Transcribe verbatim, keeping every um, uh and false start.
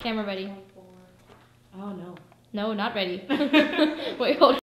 Camera ready. Oh no. No, not ready. Wait, hold on.